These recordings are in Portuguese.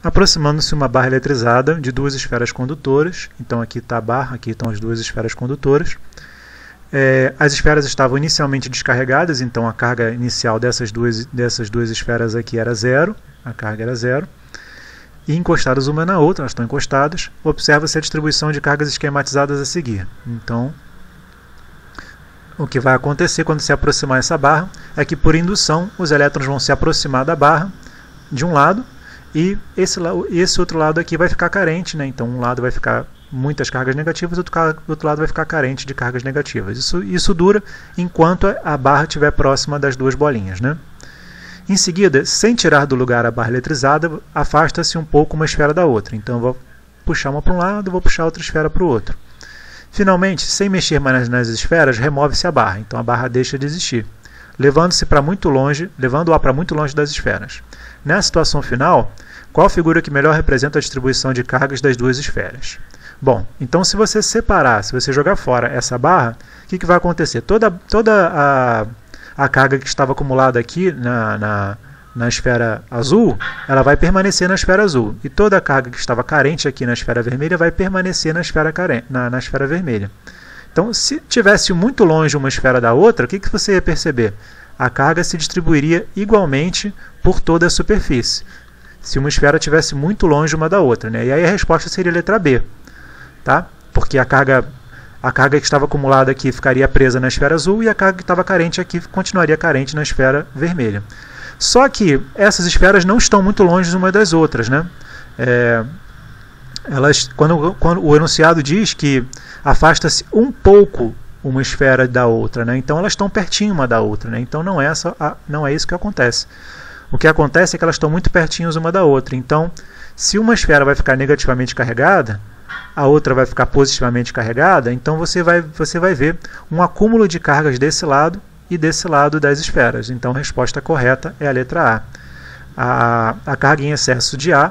aproximando-se uma barra eletrizada de duas esferas condutoras. Então aqui está a barra, aqui estão as duas esferas condutoras. As esferas estavam inicialmente descarregadas, então a carga inicial dessas duas esferas aqui era zero, a carga era zero. E encostadas uma na outra, elas estão encostadas, observa-se a distribuição de cargas esquematizadas a seguir. Então, o que vai acontecer quando se aproximar essa barra é que, por indução, os elétrons vão se aproximar da barra de um lado, e esse outro lado aqui vai ficar carente, né? Então um lado vai ficar muitas cargas negativas, o outro lado vai ficar carente de cargas negativas. Isso dura enquanto a barra estiver próxima das duas bolinhas, né? Em seguida, sem tirar do lugar a barra eletrizada, afasta-se um pouco uma esfera da outra. Então eu vou puxar uma para um lado, vou puxar outra esfera para o outro. Finalmente, sem mexer mais nas esferas, remove-se a barra. Então a barra deixa de existir, levando-a para muito longe das esferas. Nessa situação final, qual a figura que melhor representa a distribuição de cargas das duas esferas? Bom, então se você jogar fora essa barra, o que vai acontecer? Toda a carga que estava acumulada aqui na esfera azul, ela vai permanecer na esfera azul. E toda a carga que estava carente aqui na esfera vermelha vai permanecer na esfera vermelha. Então, se tivesse muito longe uma esfera da outra, o que você ia perceber? A carga se distribuiria igualmente por toda a superfície, se uma esfera estivesse muito longe uma da outra, né? E aí a resposta seria a letra B, tá? Porque a carga que estava acumulada aqui ficaria presa na esfera azul e a carga que estava carente aqui continuaria carente na esfera vermelha. Só que essas esferas não estão muito longe umas das outras, né? Quando o enunciado diz que afasta-se um pouco uma esfera da outra, né? Então elas estão pertinho uma da outra, né? Então não é isso que acontece. O que acontece é que elas estão muito pertinhos uma da outra. Então, se uma esfera vai ficar negativamente carregada, a outra vai ficar positivamente carregada, então você vai ver um acúmulo de cargas desse lado e desse lado das esferas. Então a resposta correta é a letra A. A carga em excesso de A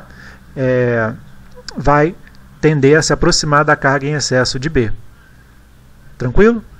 vai tender a se aproximar da carga em excesso de B. Tranquilo?